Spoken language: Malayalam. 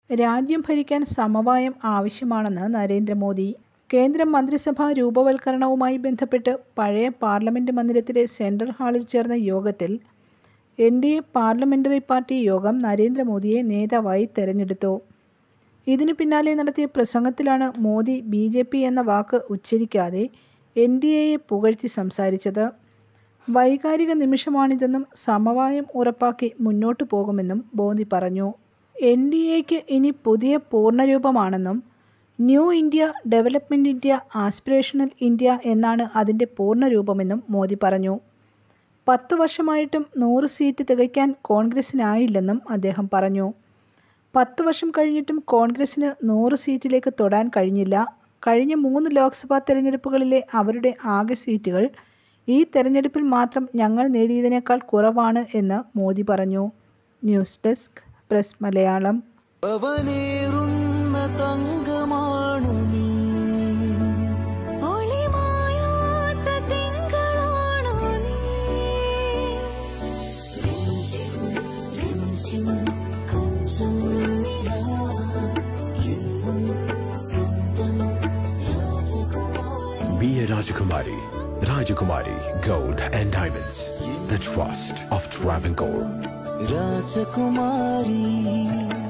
രാജ്യം ഭരിക്കാൻ സമവായം ആവശ്യമാണെന്ന് നരേന്ദ്രമോദി. കേന്ദ്ര മന്ത്രിസഭാ രൂപവൽക്കരണവുമായി ബന്ധപ്പെട്ട് പഴയ പാർലമെന്റ് മന്ദിരത്തിലെ സെൻട്രൽ ഹാളിൽ ചേർന്ന യോഗത്തിൽ NDA പാർലമെന്ററി പാർട്ടി യോഗം നരേന്ദ്രമോദിയെ നേതാവായി തെരഞ്ഞെടുത്തു. ഇതിനു പിന്നാലെ നടത്തിയ പ്രസംഗത്തിലാണ് മോദി BJP എന്ന വാക്ക് ഉച്ചരിക്കാതെ NDAയെ പുകഴ്ത്തി സംസാരിച്ചത്. വൈകാരിക നിമിഷമാണിതെന്നും സമവായം ഉറപ്പാക്കി മുന്നോട്ടു പോകുമെന്നും മോദി പറഞ്ഞു. NDAയ്ക്ക് ഇനി പുതിയ പൂർണ്ണരൂപമാണെന്നും new India, development India, aspirational India എന്നാണ് അതിൻ്റെ പൂർണ്ണരൂപമെന്നും മോദി പറഞ്ഞു. 10 വർഷമായിട്ടും 100 സീറ്റ് തികയ്ക്കാൻ കോൺഗ്രസിനായില്ലെന്നും അദ്ദേഹം പറഞ്ഞു. 10 വർഷം കഴിഞ്ഞിട്ടും കോൺഗ്രസിന് 100 സീറ്റിലേക്ക് തൊടാൻ കഴിഞ്ഞില്ല. കഴിഞ്ഞ 3 ലോക്സഭാ തെരഞ്ഞെടുപ്പുകളിലെ അവരുടെ ആകെ സീറ്റുകൾ ഈ തെരഞ്ഞെടുപ്പിൽ മാത്രം ഞങ്ങൾ നേടിയതിനേക്കാൾ കുറവാണ് എന്ന് മോദി പറഞ്ഞു. News desk press Malayalam. Be a Rajakumari. Rajakumari Gold and Diamonds. The trust of Travancore. Rajakumari.